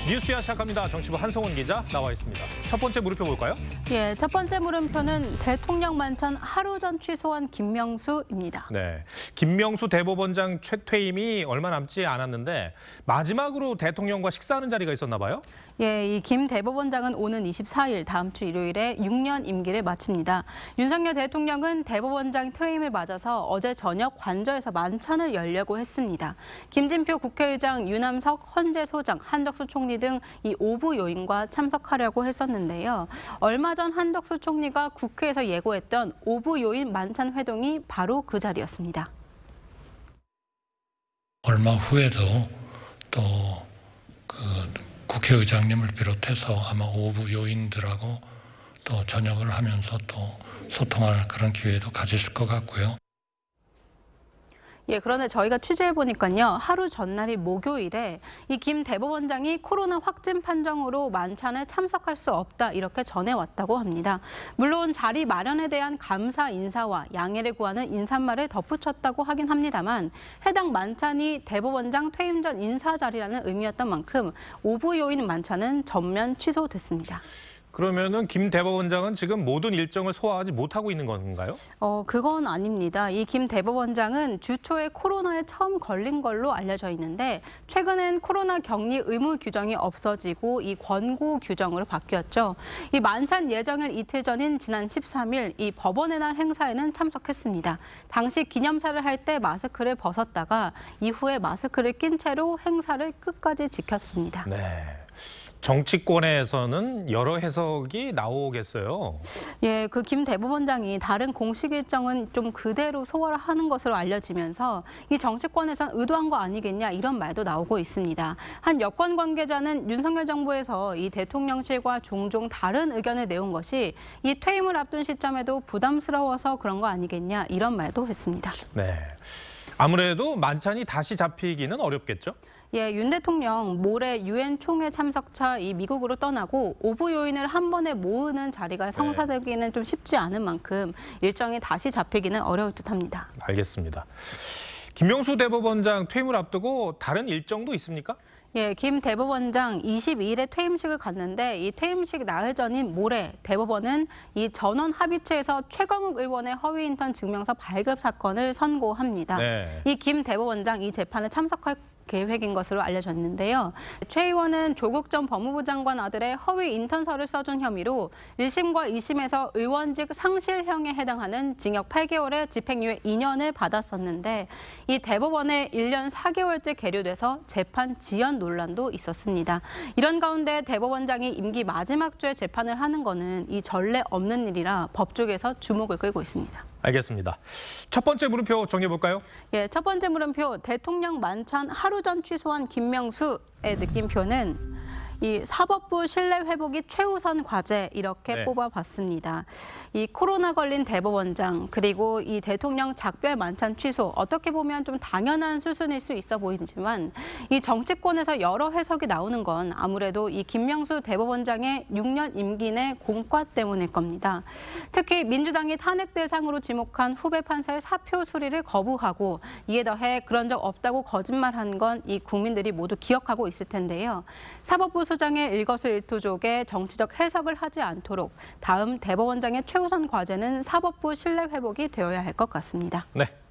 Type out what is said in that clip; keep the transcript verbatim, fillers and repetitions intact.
뉴스야 시작합니다. 정치부 한성훈 기자 나와 있습니다. 첫 번째 물음표 볼까요? 예, 첫 번째 물음표는 대통령 만찬 하루 전 취소한 김명수입니다. 네, 김명수 대법원장 최퇴임이 얼마 남지 않았는데 마지막으로 대통령과 식사하는 자리가 있었나 봐요? 예, 이 김 대법원장은 오는 이십사일 다음 주 일요일에 육 년 임기를 마칩니다. 윤석열 대통령은 대법원장 퇴임을 맞아서 어제 저녁 관저에서 만찬을 열려고 했습니다. 김진표 국회의장, 유남석 헌재 소장, 한덕수 총리 등 이 오부 요인과 참석하려고 했었는데요. 얼마 전 한덕수 총리가 국회에서 예고했던 오부 요인 만찬 회동이 바로 그 자리였습니다. 얼마 후에도 또 그 국회의장님을 비롯해서 아마 오부 요인들하고 또 저녁을 하면서 또 소통할 그런 기회도 가지실 것 같고요. 예, 그런데 저희가 취재해보니까요. 하루 전날이 목요일에 이 김 대법원장이 코로나 확진 판정으로 만찬에 참석할 수 없다 이렇게 전해왔다고 합니다. 물론 자리 마련에 대한 감사 인사와 양해를 구하는 인사말을 덧붙였다고 하긴 합니다만 해당 만찬이 대법원장 퇴임 전 인사 자리라는 의미였던 만큼 오부 요인 만찬은 전면 취소됐습니다. 그러면은 김 대법원장은 지금 모든 일정을 소화하지 못하고 있는 건가요? 어, 그건 아닙니다. 이 김 대법원장은 주 초에 코로나에 처음 걸린 걸로 알려져 있는데 최근엔 코로나 격리 의무 규정이 없어지고 이 권고 규정으로 바뀌었죠. 이 만찬 예정일 이틀 전인 지난 십삼일 이 법원의 날 행사에는 참석했습니다. 당시 기념사를 할 때 마스크를 벗었다가 이후에 마스크를 낀 채로 행사를 끝까지 지켰습니다. 네. 정치권에서는 여러 해석이 나오겠어요. 예, 그 김 대법원장이 다른 공식 일정은 좀 그대로 소화를 하는 것으로 알려지면서 이 정치권에선 의도한 거 아니겠냐 이런 말도 나오고 있습니다. 한 여권 관계자는 윤석열 정부에서 이 대통령실과 종종 다른 의견을 내온 것이 이 퇴임을 앞둔 시점에도 부담스러워서 그런 거 아니겠냐 이런 말도 했습니다. 네. 아무래도 만찬이 다시 잡히기는 어렵겠죠? 예, 윤 대통령 모레 유엔 총회 참석차 이 미국으로 떠나고 오부 요인을 한 번에 모으는 자리가 성사되기는 좀 쉽지 않은 만큼 일정이 다시 잡히기는 어려울 듯합니다. 알겠습니다. 김명수 대법원장 퇴임을 앞두고 다른 일정도 있습니까? 예, 김 대법원장 이십이일에 퇴임식을 갔는데 이 퇴임식 나흘 전인 모레 대법원은 이 전원 합의체에서 최광욱 의원의 허위 인턴 증명서 발급 사건을 선고합니다. 네. 이 김 대법원장 이 재판에 참석할 계획인 것으로 알려졌는데요. 최 의원은 조국 전 법무부 장관 아들의 허위 인턴서를 써준 혐의로 일심과 이심에서 의원직 상실형에 해당하는 징역 팔 개월에 집행유예 이 년을 받았었는데 이 대법원에 일 년 사 개월째 계류돼서 재판 지연 논란도 있었습니다. 이런 가운데 대법원장이 임기 마지막 주에 재판을 하는 거는 이 전례 없는 일이라 법조계에서 주목을 끌고 있습니다. 알겠습니다. 첫 번째 물음표 정리해볼까요? 예, 첫 번째 물음표 대통령 만찬 하루 전 취소한 김명수의 느낌표는 이 사법부 신뢰 회복이 최우선 과제 이렇게 네. 뽑아봤습니다. 이 코로나 걸린 대법원장 그리고 이 대통령 작별 만찬 취소 어떻게 보면 좀 당연한 수순일 수 있어 보이지만 이 정치권에서 여러 해석이 나오는 건 아무래도 이 김명수 대법원장의 육 년 임기 내 공과 때문일 겁니다. 특히 민주당이 탄핵 대상으로 지목한 후배 판사의 사표 수리를 거부하고 이에 더해 그런 적 없다고 거짓말한 건 이 국민들이 모두 기억하고 있을 텐데요. 사법부 수장의 일거수일투족에 정치적 해석을 하지 않도록 다음 대법원장의 최우선 과제는 사법부 신뢰 회복이 되어야 할 것 같습니다. 네.